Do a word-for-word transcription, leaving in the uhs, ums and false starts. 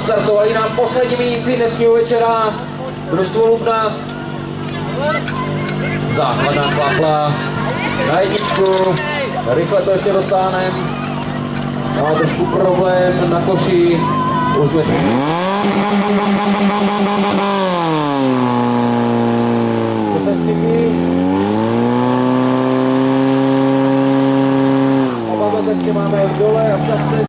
Nastartovali nám poslední mínící dnesního večera. Družstvo Lubna. Základná klapla na jedničku. Rychle to ještě dostáhneme. Má trošku problém na koši. Už jsme... Co se střípí? Oba to teď máme dole a v čase.